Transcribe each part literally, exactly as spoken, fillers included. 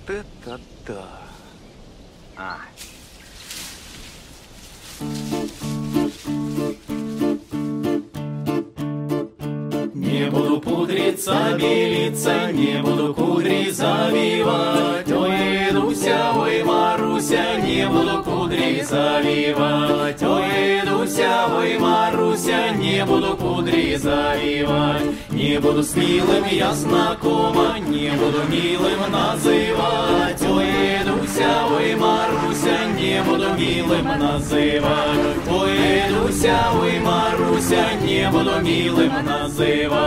это да. А. Не буду пудриться, белиться, не буду кудри завивать. Ой, Дуся, ой, Маруся, не буду кудри завивать. Ой, Дуся, ой, Маруся, не буду кудри завивать. Не буду с милым я знакома, не буду милым называть. Ой, Дуся, ой, Маруся, не буду милым называть. Ой, Дуся, ой, Маруся, не буду милым называть.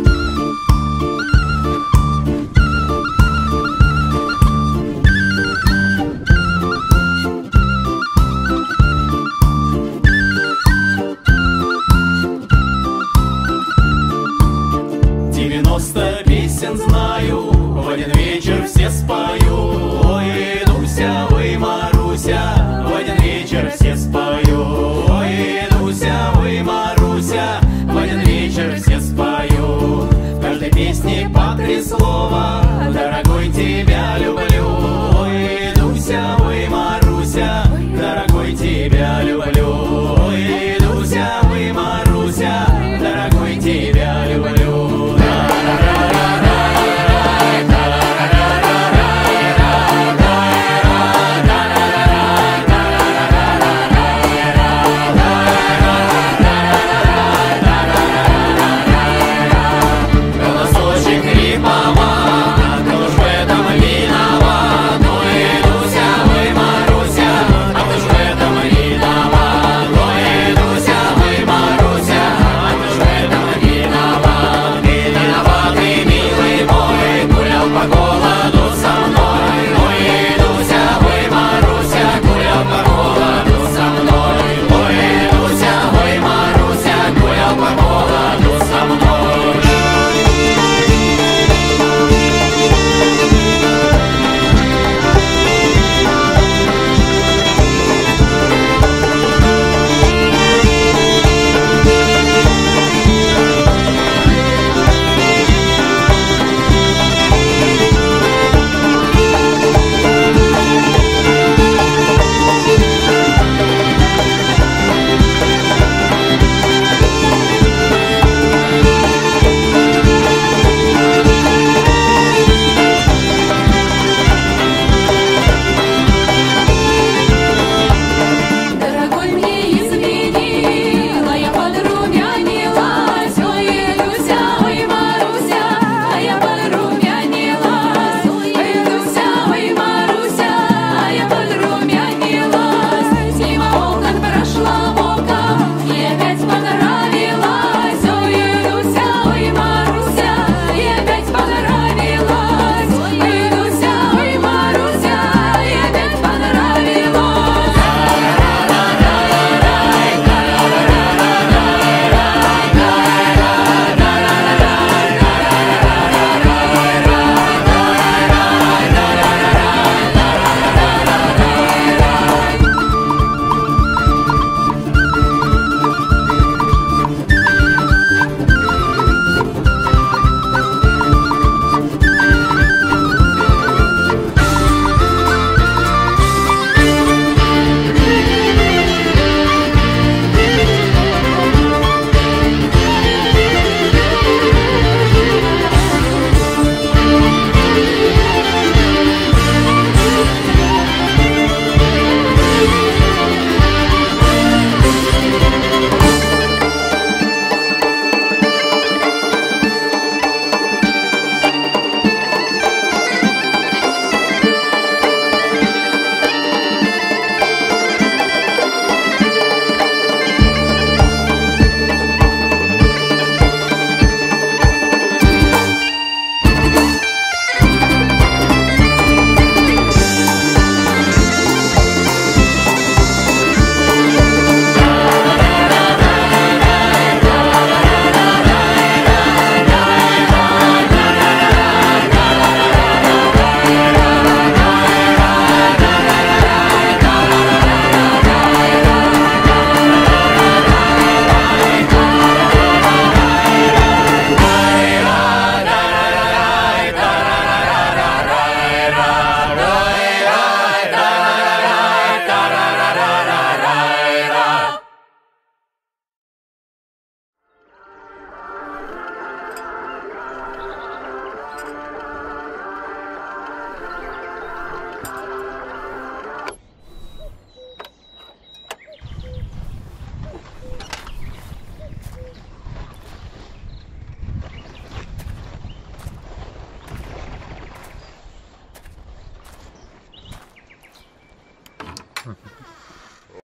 Девяносто песен знаю, в один вечер все спою. Ой, Дуся, ой, Маруся, в один вечер все спою. Ой, Дуся, ой, Маруся, в один вечер все спою. В каждой песне по три слова: дорогой, тебя люблю. Ой, Дуся, ой, Маруся, дорогой, тебя люблю.